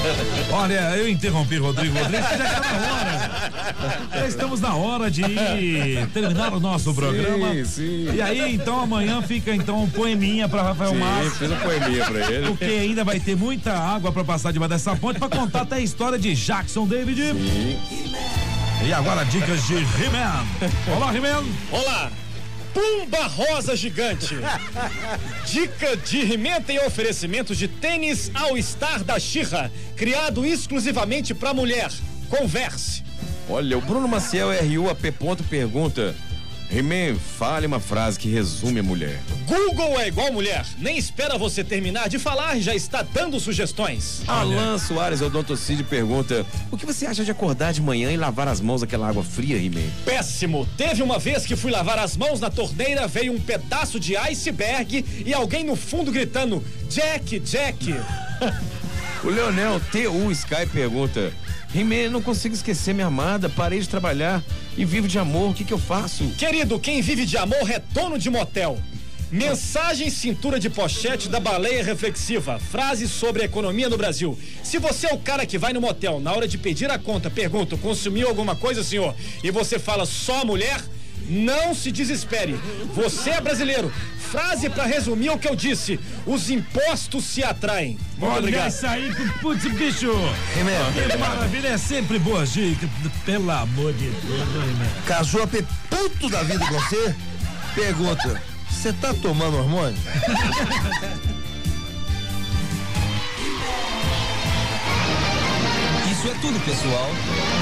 Olha, eu interrompi Rodrigo Rodrigues, já está na hora. Já estamos na hora de terminar o nosso programa. Sim. E aí, então, amanhã fica então um poeminha para Rafael Massa. Fiz um poeminha pra ele. Porque ainda vai ter muita água para passar debaixo dessa ponte para contar até a história de Jackson David. Sim. E agora dicas de He-Man. Olá, He-Man. Olá. Pumba Rosa Gigante. Dica de He-Man tem oferecimento de tênis All Star da She-Ra, criado exclusivamente para mulher. Converse. Olha, o Bruno Maciel RUAP pergunta: He-Man, fale uma frase que resume a mulher. Google é igual mulher. Nem espera você terminar de falar e já está dando sugestões. Alan Soares Odontocide pergunta: o que você acha de acordar de manhã e lavar as mãos naquela água fria, He-Man? Péssimo. Teve uma vez que fui lavar as mãos na torneira, veio um pedaço de iceberg e alguém no fundo gritando: Jack, Jack. O Leonel TU Sky pergunta: He-Man, não consigo esquecer minha amada, parei de trabalhar e vivo de amor, o que eu faço? Querido, quem vive de amor é dono de motel. Mensagem cintura de pochete da baleia reflexiva. Frase sobre a economia no Brasil. Se você é o cara que vai no motel, na hora de pedir a conta, pergunta: consumiu alguma coisa, senhor? E você fala: só mulher? Não se desespere. Você é brasileiro. Frase pra resumir o que eu disse: os impostos se atraem. Muito Olha obrigado. isso aí, putz, bicho. Que maravilha, é sempre boas dicas. Pelo amor de Deus, He-Man. Casou a puto da vida com você? Pergunta: você tá tomando hormônio? Isso é tudo, pessoal.